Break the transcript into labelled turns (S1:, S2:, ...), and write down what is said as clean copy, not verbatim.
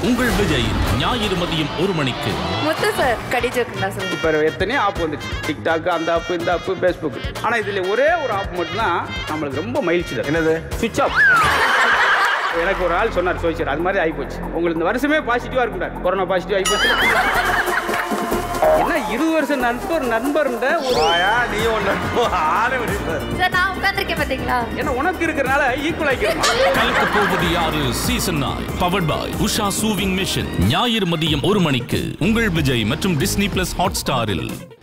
S1: உங்கள் விஜய் ஞாயிறு மதியம் 1 மணிக்கு.
S2: முத்து சார் கடிஜோக்குன்னா சொல்லுங்க.
S3: இப்போ எத்தனையோ ஆப் வந்துச்சு, டிக்டாக், அந்த ஆப், இந்த ஆப், ஃபேஸ்புக். ஆனால் இதில் ஒரே ஒரு ஆப் மட்டும்தான் நம்மளுக்கு ரொம்ப மகிழ்ச்சி தான்.
S4: என்னது?
S3: சுவிட்ச் ஆஃப். எனக்கு ஒரு ஆள் சொன்னார் சோசியல், அது மாதிரி ஆகிப்போச்சு. உங்களுக்கு இந்த வருஷமே பாசிட்டிவாக இருக்கக்கூடாது, கொரோனா பாசிட்டிவ் ஆகிப்போச்சு. என்ன 20 வருஷம் நண்பர்
S2: சார் நான் உட்கார்ந்திருக்கேன் பாத்தீங்களா?
S3: ஏன்னா உனக்கு இருக்கிறனால ஈக்குவல் ஆகிக்கிறோம்.
S1: கலக்கப்போவது யாரு season 9 powered by Usha sewing machine ஞாயிறு மதியம் 1 மணிக்கு உங்கள் விஜய் மற்றும் டிஸ்னி பிளஸ் ஹாட் ஸ்டாரில்.